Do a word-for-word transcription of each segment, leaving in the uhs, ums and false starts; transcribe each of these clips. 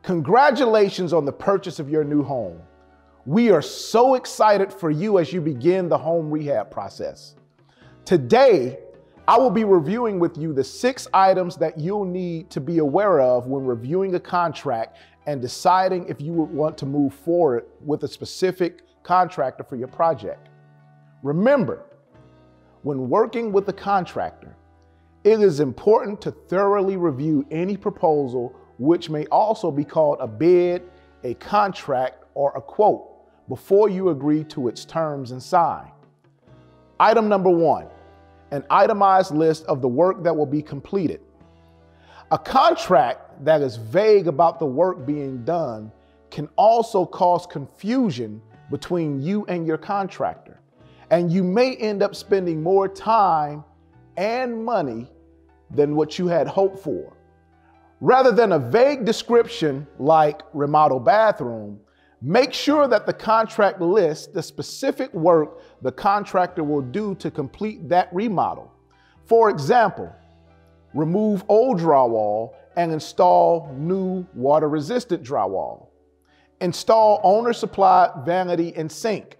Congratulations on the purchase of your new home. We are so excited for you as you begin the home rehab process. Today, I will be reviewing with you the six items that you'll need to be aware of when reviewing a contract and deciding if you would want to move forward with a specific contractor for your project. Remember, when working with a contractor, it is important to thoroughly review any proposal, which may also be called a bid, a contract, or a quote, before you agree to its terms and sign. Item number one, an itemized list of the work that will be completed. A contract that is vague about the work being done can also cause confusion between you and your contractor, and you may end up spending more time and money than what you had hoped for. Rather than a vague description like remodel bathroom, make sure that the contract lists the specific work the contractor will do to complete that remodel. For example, remove old drywall and install new water-resistant drywall. Install owner-supplied vanity and sink.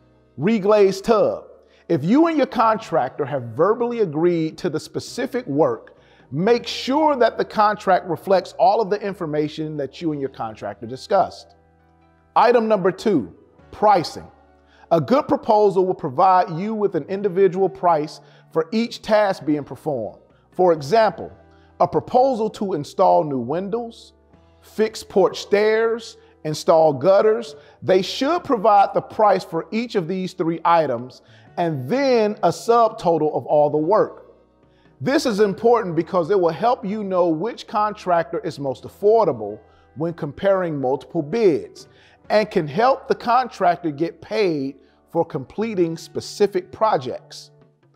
Reglaze tub. If you and your contractor have verbally agreed to the specific work, make sure that the contract reflects all of the information that you and your contractor discussed. Item number two, pricing. A good proposal will provide you with an individual price for each task being performed. For example, a proposal to install new windows, fix porch stairs, install gutters. They should provide the price for each of these three items and then a subtotal of all the work. This is important because it will help you know which contractor is most affordable when comparing multiple bids and can help the contractor get paid for completing specific projects.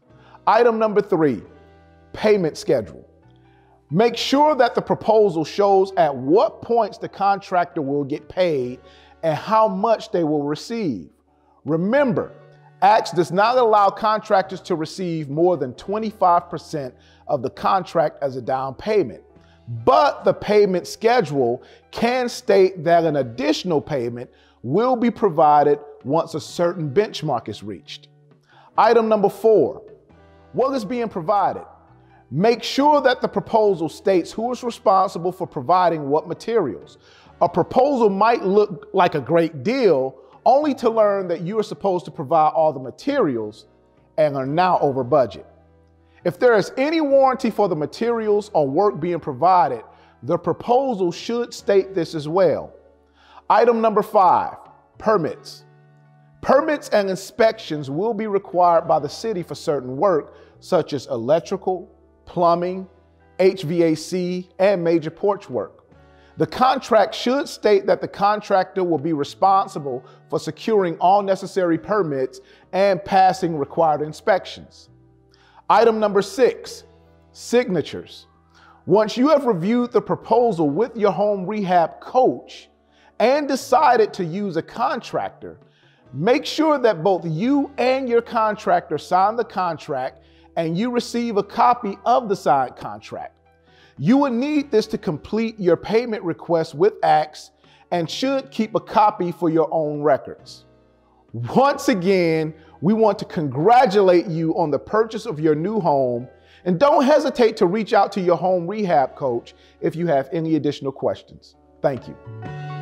Item number three, payment schedule. Make sure that the proposal shows at what points the contractor will get paid and how much they will receive. Remember, A X does not allow contractors to receive more than twenty-five percent of the contract as a down payment, but the payment schedule can state that an additional payment will be provided once a certain benchmark is reached. Item number four, what is being provided? Make sure that the proposal states who is responsible for providing what materials. A proposal might look like a great deal, only to learn that you are supposed to provide all the materials and are now over budget. If there is any warranty for the materials or work being provided, the proposal should state this as well. Item number five, permits. Permits and inspections will be required by the city for certain work, such as electrical, plumbing, H V A C, and major porch work. The contract should state that the contractor will be responsible for securing all necessary permits and passing required inspections. Item number six, signatures. Once you have reviewed the proposal with your home rehab coach and decided to use a contractor, make sure that both you and your contractor sign the contract and you receive a copy of the signed contract. You will need this to complete your payment request with A X and should keep a copy for your own records. Once again, we want to congratulate you on the purchase of your new home, and don't hesitate to reach out to your home rehab coach if you have any additional questions. Thank you.